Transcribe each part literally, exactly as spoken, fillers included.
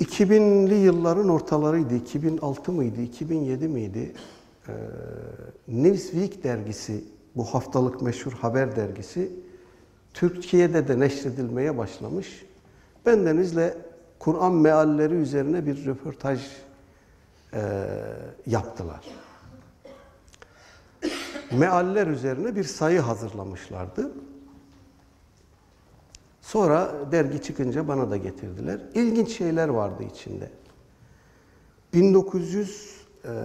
iki binli yılların ortalarıydı. iki bin altı mıydı, iki bin yedi miydi? Ee, Newsweek dergisi, bu haftalık meşhur haber dergisi, Türkiye'de de neşredilmeye başlamış. Bendenizle Kur'an mealleri üzerine bir röportaj e, yaptılar. Mealler üzerine bir sayı hazırlamışlardı. Sonra dergi çıkınca bana da getirdiler. İlginç şeyler vardı içinde. bin dokuz yüz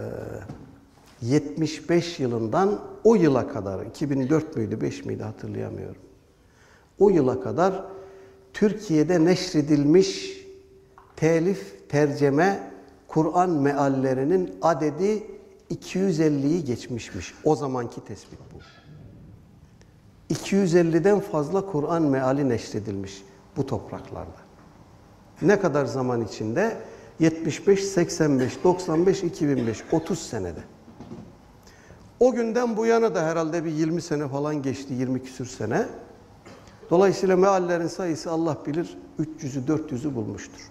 yetmiş beş yılından o yıla kadar, iki bin dört müydü, beş miydi hatırlayamıyorum. O yıla kadar Türkiye'de neşredilmiş telif, tercüme, Kur'an meallerinin adedi iki yüz elliyi geçmişmiş. O zamanki tespit bu. iki yüz elliden fazla Kur'an meali neşredilmiş bu topraklarda. Ne kadar zaman içinde? yetmiş beş, seksen beş, doksan beş, iki bin beş, otuz senede. O günden bu yana da herhalde bir yirmi sene falan geçti, yirmi küsür sene. Dolayısıyla meallerin sayısı Allah bilir üç yüzü, dört yüzü bulmuştur.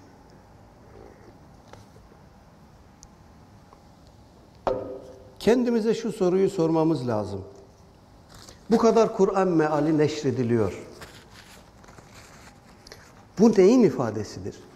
Kendimize şu soruyu sormamız lazım. Bu kadar Kur'an meali neşrediliyor. Bu neyin ifadesidir?